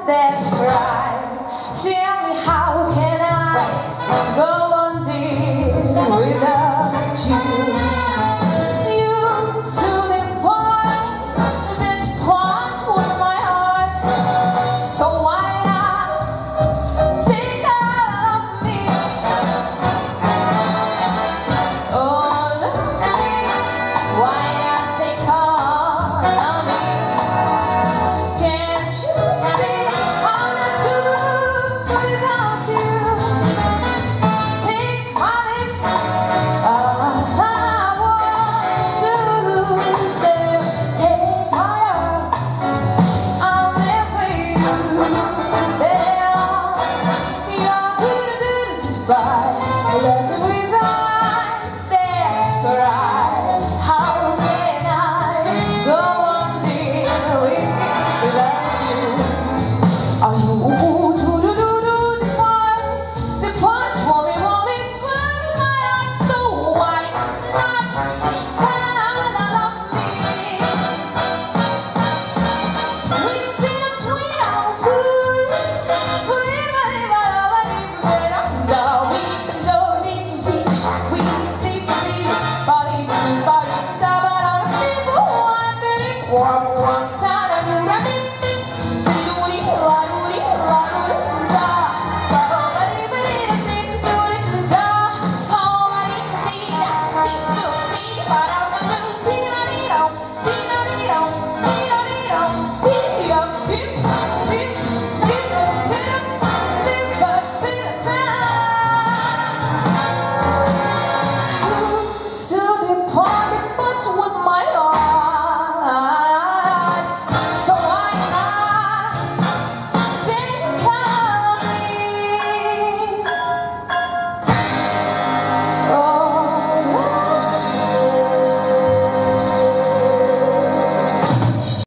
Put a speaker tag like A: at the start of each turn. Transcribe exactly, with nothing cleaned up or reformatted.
A: that cry. Tell me, how can I go on, dear, without you? You to the point that part with my heart. So why not take care of me? Oh, look at me. Why not take care of me? Can't you see how much good without you? Take my lips, all I want to lose them. Take my arms, I'll never use them. You're good, good, goodbye. Left me with eyes that cry. How can I go on, dear, without you? Are you to do do do the point? The point won't be won't be through my eyes. So why not take care of me? We did a tweet out good. We might have a little we don't need to teach. We sleep sleep body body da ba da people want very warm warm sound of you. Para